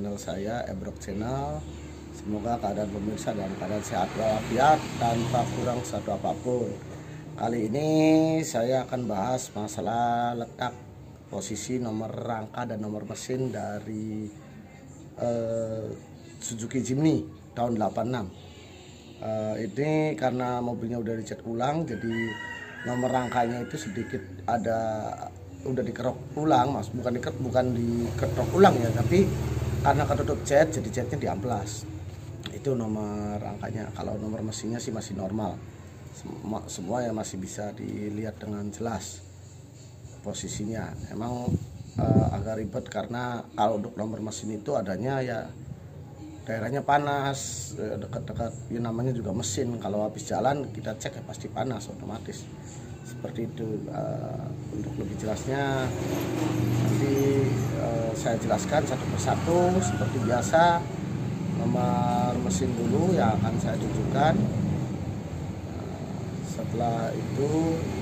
channel saya, Ebrok Channel. Semoga keadaan pemirsa dalam keadaan sehat walafiat tanpa kurang satu apapun. Kali ini saya akan bahas masalah letak, posisi, nomor rangka dan nomor mesin dari Suzuki Jimny tahun 86. Ini karena mobilnya udah dicat ulang, jadi nomor rangkanya itu sedikit udah dikerok ulang, mas, bukan diketok ulang ya, tapi karena ketutup cat, jadi catnya diamplas. Itu nomor rangkanya. Kalau nomor mesinnya sih masih normal, semua ya masih bisa dilihat dengan jelas posisinya. Emang agak ribet karena kalau untuk nomor mesin itu adanya ya daerahnya panas, dekat-dekat ya, namanya juga mesin. Kalau habis jalan kita cek ya pasti panas otomatis. Seperti itu. Untuk lebih jelasnya nanti saya jelaskan satu persatu seperti biasa. Nomor mesin dulu yang akan saya tunjukkan. Setelah itu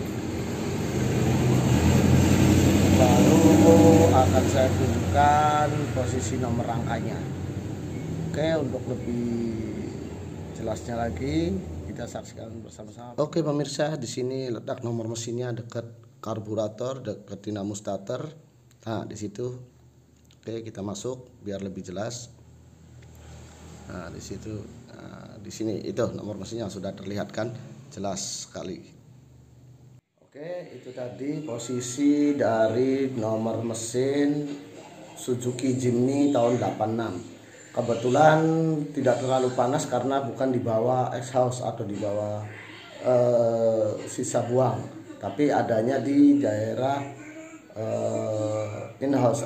baru akan saya tunjukkan posisi nomor rangkanya. Oke, untuk lebih jelasnya lagi kita saksikan bersama-sama. Oke pemirsa, di sini letak nomor mesinnya dekat karburator, dekat dinamo starter. Nah, di situ. Oke, kita masuk biar lebih jelas. Nah, di situ. Nah, di sini itu nomor mesinnya sudah terlihat kan, jelas sekali. Oke, itu tadi posisi dari nomor mesin Suzuki Jimny tahun 86. Kebetulan tidak terlalu panas karena bukan di bawah exhaust atau di bawah sisa buang, tapi adanya di daerah in-house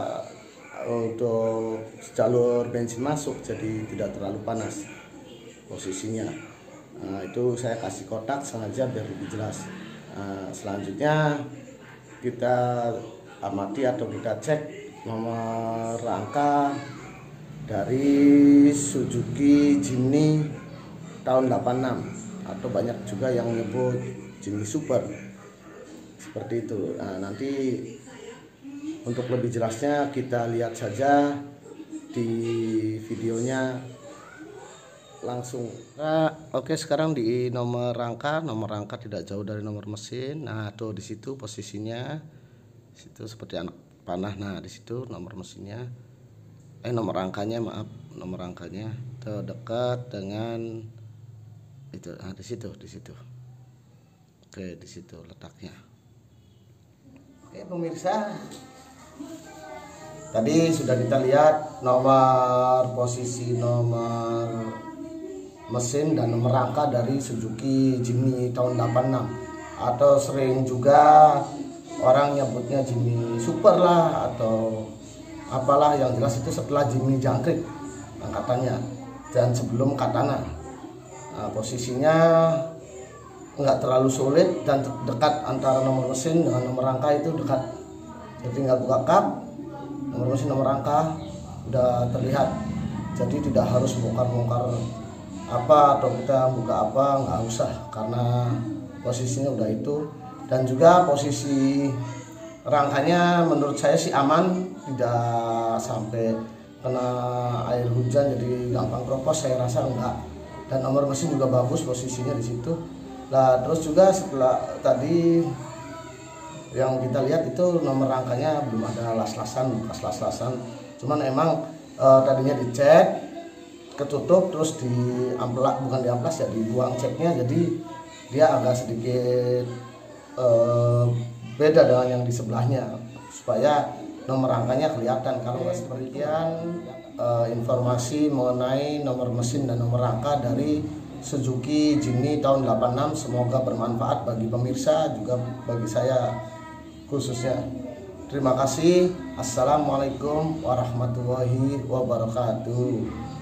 untuk jalur bensin masuk, jadi tidak terlalu panas posisinya. Nah, itu saya kasih kotak sengaja biar lebih jelas. Nah, selanjutnya kita amati atau kita cek nomor rangka dari Suzuki Jimny tahun 86, atau banyak juga yang menyebut Jimny Super seperti itu. Nah, nanti untuk lebih jelasnya kita lihat saja di videonya langsung. Nah, oke, sekarang di nomor rangka tidak jauh dari nomor mesin. Nah, tuh di situ posisinya, situ seperti anak panah. Nah, di situ nomor mesinnya, nomor rangkanya, maaf, nomor rangkanya tuh dekat dengan itu. Nah, di situ. Oke, di situ letaknya. Oke pemirsa, tadi sudah kita lihat posisi nomor mesin dan nomor rangka dari Suzuki Jimny tahun 86, atau sering juga orang nyebutnya Jimny Super lah atau apalah, yang jelas itu setelah Jimny jangkrik angkatannya dan sebelum Katana. Nah, posisinya nggak terlalu sulit dan dekat antara nomor mesin dengan nomor rangka, itu dekat. Jadi tinggal buka kap, nomor mesin, nomor rangka udah terlihat. Jadi tidak harus bongkar-bongkar apa atau kita buka apa, nggak usah, karena posisinya udah itu. Dan juga posisi rangkanya menurut saya sih aman, tidak sampai kena air hujan jadi gampang keropos, saya rasa enggak. Dan nomor mesin juga bagus posisinya di situ. Nah, terus juga setelah tadi yang kita lihat itu nomor rangkanya belum ada las-lasan, bekas las-lasan. Cuman emang tadinya dicek, ketutup, terus bukan diamplas ya, dibuang ceknya, jadi dia agak sedikit beda dengan yang di sebelahnya, supaya nomor rangkanya kelihatan. Kalau nggak seperti informasi mengenai nomor mesin dan nomor rangka dari Suzuki Jimny tahun 86, semoga bermanfaat bagi pemirsa, juga bagi saya khususnya. Terima kasih. Assalamualaikum warahmatullahi wabarakatuh.